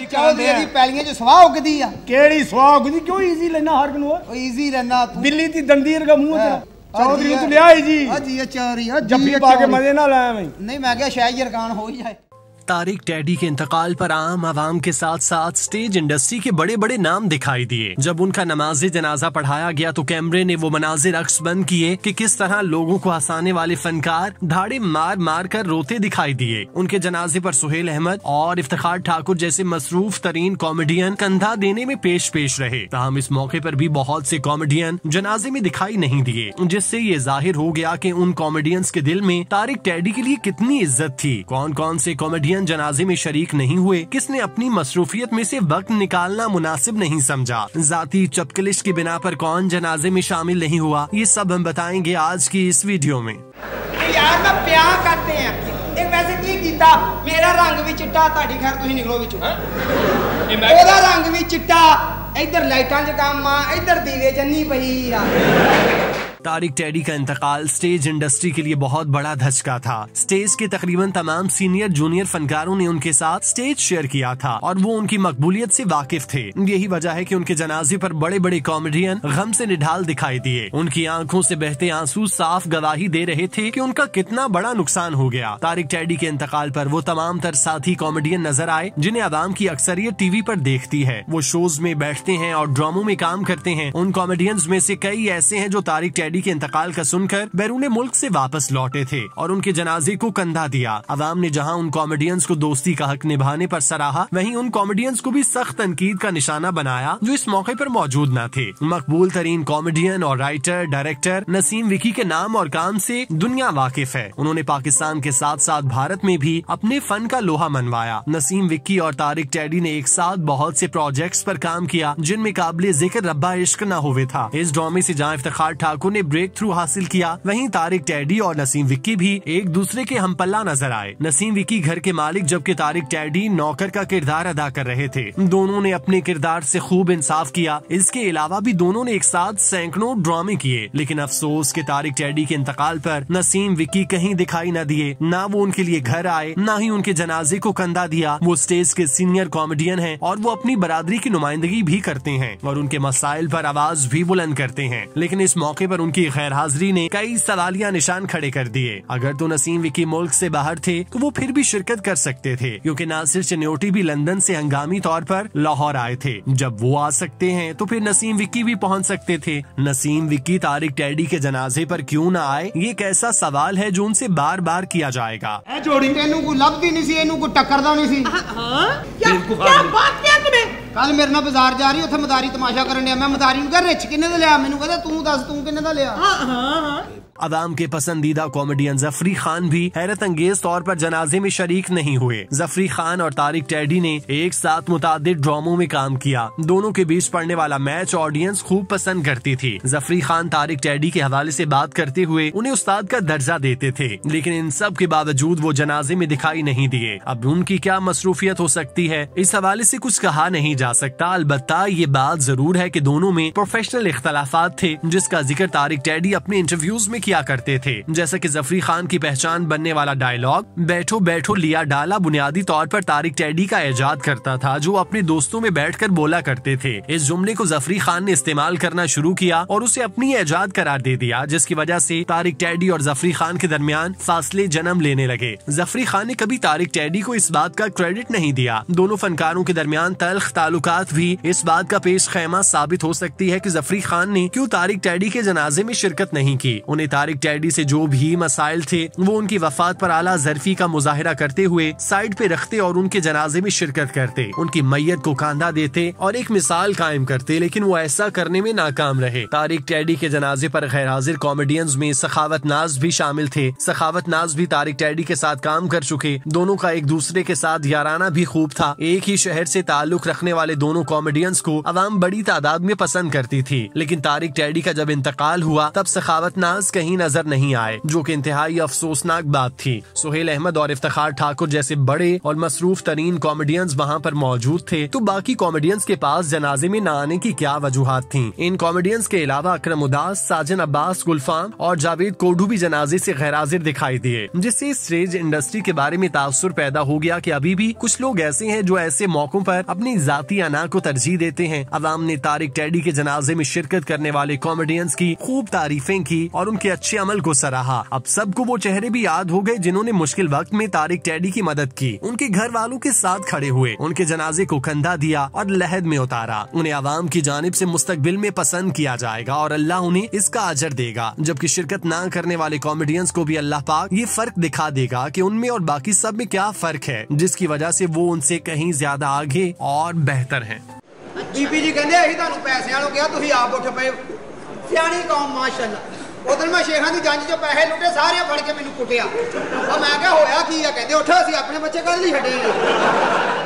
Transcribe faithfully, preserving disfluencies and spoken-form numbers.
चौधरी दी पैलियां च स्वाह उगदी आ केड़ी स्वाह उगदी क्यों इजी लेना हर कनु ओ इजी रहना तू बिल्ली दी दंदीर का मुंह तेरा चौधरी तू ले आई जी हां जी चौधरी हां जब्बी पा के मजे ना लाया मैं नहीं मैं क्या शायद यरकान हो ही जाए। तारिक टैडी के इंतकाल पर आम आवाम के साथ साथ स्टेज इंडस्ट्री के बड़े बड़े नाम दिखाई दिए। जब उनका नमाज़े जनाजा पढ़ाया गया तो कैमरे ने वो मनाजिर अक्स बंद किए कि किस तरह लोगों को हंसाने वाले फनकार धाड़े मार मार कर रोते दिखाई दिए। उनके जनाजे पर सुहेल अहमद और इफ्तिखार ठाकुर जैसे मसरूफ तरीन कॉमेडियन कंधा देने में पेश पेश रहे। ताहम इस मौके पर भी बहुत से कॉमेडियन जनाजे में दिखाई नहीं दिए, जिससे ये जाहिर हो गया कि उन कॉमेडियंस के दिल में तारिक टैडी के लिए कितनी इज्जत थी। कौन कौन से कॉमेडियन जनाजे में शरीक नहीं हुए, किसने अपनी मसरूफियत में से वक्त निकालना मुनासिब नहीं समझा, जाती चपकलिश की बिना पर कौन जनाजे में शामिल नहीं हुआ, ये सब हम बताएंगे आज की इस वीडियो में। यार मैं प्यार करते हैं एक वैसे की कीता मेरा रंग भी चिट्टा ताड़ी खैर तुसी निकलो विचों ओदा रंग भी चिट्टा इधर लाइटां च काम आ इधर दीवे जन्नी पई आ। तारिक टैडी का इंतकाल स्टेज इंडस्ट्री के लिए बहुत बड़ा धचका था। स्टेज के तकरीबन तमाम सीनियर जूनियर फनकारों ने उनके साथ स्टेज शेयर किया था और वो उनकी मकबूलियत से वाकिफ थे। यही वजह है कि उनके जनाजे पर बड़े बड़े कॉमेडियन गम से निढाल दिखाई दिए। उनकी आंखों से बहते आंसू साफ गवाही दे रहे थे कि उनका कितना बड़ा नुकसान हो गया। तारिक टैडी के इंतकाल पर वो तमाम तर साथी कॉमेडियन नजर आए जिन्हें आवाम की अक्सरियत टीवी पर देखती है। वो शोज में बैठते हैं और ड्रामों में काम करते हैं। उन कॉमेडियंस में से कई ऐसे हैं जो तारिक टैडी के इंतकाल का सुनकर बैरून मुल्क से वापस लौटे थे और उनके जनाजे को कंधा दिया। अवाम ने जहां उन कॉमेडियंस को दोस्ती का हक निभाने पर सराहा, वहीं उन कॉमेडियंस को भी सख्त तनकीद का निशाना बनाया जो इस मौके पर मौजूद न थे। मकबूल तरीन कॉमेडियन और राइटर डायरेक्टर नसीम विकी के नाम और काम से दुनिया वाकिफ है। उन्होंने पाकिस्तान के साथ साथ भारत में भी अपने फन का लोहा मनवाया। नसीम विकी और तारिक टैडी ने एक साथ बहुत से प्रोजेक्ट्स पर काम किया जिनमें काबिले जिक्र रब्बा इश्क न हुए था। इस ड्रामे से जहां इफ्तिखार ठाकुर ने ब्रेक थ्रू हासिल किया, वहीं तारिक टैडी और नसीम विक्की भी एक दूसरे के हमपल्ला नजर आए। नसीम विक्की घर के मालिक जबकि तारिक टैडी नौकर का किरदार अदा कर रहे थे। दोनों ने अपने किरदार से खूब इंसाफ किया। इसके अलावा भी दोनों ने एक साथ सैकड़ों ड्रामे किए, लेकिन अफसोस के तारिक टैडी के इंतकाल पर नसीम विक्की कहीं दिखाई न दिए। न वो उनके लिए घर आए, न ही उनके जनाजे को कंधा दिया। वो स्टेज के सीनियर कॉमेडियन हैं और वो अपनी बरादरी की नुमाइंदगी भी करते हैं और उनके मसाइल पर आवाज भी बुलंद करते हैं। लेकिन इस मौके पर उनकी गैर हाजिरी ने कई सवालिया निशान खड़े कर दिए। अगर तो नसीम विकी मुल्क से बाहर थे तो वो फिर भी शिरकत कर सकते थे, क्योंकि नासिर चन्योटी भी लंदन से हंगामी तौर पर लाहौर आए थे। जब वो आ सकते हैं तो फिर नसीम विकी भी पहुंच सकते थे। नसीम विकी तारिक टैडी के जनाजे पर क्यों न आए, ये एक ऐसा सवाल है जो उनसे बार बार किया जाएगा। जोड़ी तेनू को लगदी नहीं सी, एनू को टक्करदा नहीं सी। हां क्या क्या बात क्या तुम्हें कल मेरे नाल बाजार जा रही उथे मदारी तमाशा करन दिया। मैं मदारी नु कह रिच किन्ने दा लिया, मैनू कहदा तू दस तू किन्ने दा लिया। हां हां हां अवाम के पसंदीदा कॉमेडियन जफरी खान भी हैरत अंगेज तौर पर जनाजे में शरीक नहीं हुए। जफरी खान और तारिक टैडी ने एक साथ मुतादिद ड्रामों में काम किया। दोनों के बीच पड़ने वाला मैच ऑडियंस खूब पसंद करती थी। जफरी खान तारिक टैडी के हवाले से बात करते हुए उन्हें उस्ताद का दर्जा देते थे, लेकिन इन सब के बावजूद वो जनाजे में दिखाई नहीं दिए। अब उनकी क्या मसरूफियत हो सकती है, इस हवाले से कुछ कहा नहीं जा सकता। अलबत्ता ये बात जरूर है कि दोनों में प्रोफेशनल इख्तलाफात थे, जिसका जिक्र तारिक टैडी अपने इंटरव्यूज में किया करते थे। जैसा कि जफरी खान की पहचान बनने वाला डायलॉग बैठो बैठो लिया डाला बुनियादी तौर पर तारिक टैडी का इजाद करता था, जो अपने दोस्तों में बैठकर बोला करते थे। इस जुमले को जफरी खान ने इस्तेमाल करना शुरू किया और उसे अपनी इजाद करार दे दिया, जिसकी वजह से तारिक टैडी और जफरी खान के दरमियान फासले जन्म लेने लगे। जफरी खान ने कभी तारिक टैडी को इस बात का क्रेडिट नहीं दिया। दोनों फनकारों के दरमियान तल्ख ताल्लुकात भी इस बात का पेश खैमा साबित हो सकती है कि जफरी खान ने क्यों तारिक टैडी के जनाजे में शिरकत नहीं की। उन्हें तारिक टैडी से जो भी मसाइल थे वो उनकी वफात पर आला ज़र्फी का मुजाहिरा करते हुए साइड पे रखते और उनके जनाजे में शिरकत करते, उनकी मैयत को कांधा देते और एक मिसाल कायम करते, लेकिन वो ऐसा करने में नाकाम रहे। तारिक टैडी के जनाजे पर गैर हाजिर कॉमेडियंस में सखावत नाज भी शामिल थे। सखावत नाज भी तारिक टैडी के साथ काम कर चुके। दोनों का एक दूसरे के साथ याराना भी खूब था। एक ही शहर से ताल्लुक रखने वाले दोनों कॉमेडियंस को अवाम बड़ी तादाद में पसंद करती थी, लेकिन तारिक टैडी का जब इंतकाल हुआ तब सखावत नाज कहीं कहीं नजर नहीं आए, जो कि इंतहाई अफसोसनाक बात थी। सुहेल अहमद और इफ्तिखार ठाकुर जैसे बड़े और मसरूफ तरीन कॉमेडियंस वहाँ पर मौजूद थे, तो बाकी कॉमेडियंस के पास जनाजे में न आने की क्या वजूहात थी। इन कॉमेडियंस के अलावा अकरम उदास, साजन अब्बास, गुलफाम और जावेद कोडू भी जनाजे से गैर हाजिर दिखाई दिए, जिससे स्टेज इंडस्ट्री के बारे में तासुर पैदा हो गया कि अभी भी कुछ लोग ऐसे हैं जो ऐसे मौकों पर अपनी जाती अना को तरजीह देते हैं। अवाम ने तारिक टेडी के जनाजे में शिरकत करने वाले कॉमेडियंस की खूब तारीफें की और उनके अच्छे अमल को सराहा। अब सबको वो चेहरे भी याद हो गए जिन्होंने मुश्किल वक्त में तारिक टेडी की मदद की, उनके घर वालों के साथ खड़े हुए, उनके जनाजे को कंधा दिया और लहद में उतारा। उन्हें अवाम की जानिब से मुस्तकबिल में पसंद किया जाएगा और अल्लाह उन्हें इसका अजर देगा, जबकि शिरकत न करने वाले कॉमेडियंस को भी अल्लाह पाक ये फर्क दिखा देगा कि उनमें और बाकी सब में क्या फर्क है, जिसकी वजह से वो उनसे कहीं ज्यादा आगे और बेहतर हैं। बीबी जी कहते अही तुहानू पैसे वालों कहा, तुसीं आप उठ पे सियाणी कौम माशाअल्लाह। उधर मैं शेखां दी जंज चो पैसे लुटे, सारे फड़ के मैनू कुटिया। और मैं क्या होया की है, कहते उठ असीं अपने बच्चे कल नहीं छड्डे।